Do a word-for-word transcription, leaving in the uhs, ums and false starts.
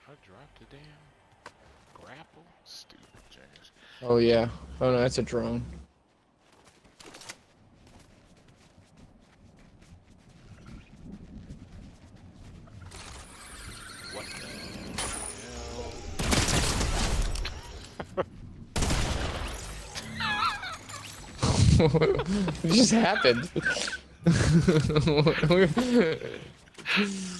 I dropped the damn grapple. Stupid jazz. Oh yeah. Oh no, that's a drone. What the hell? What just happened?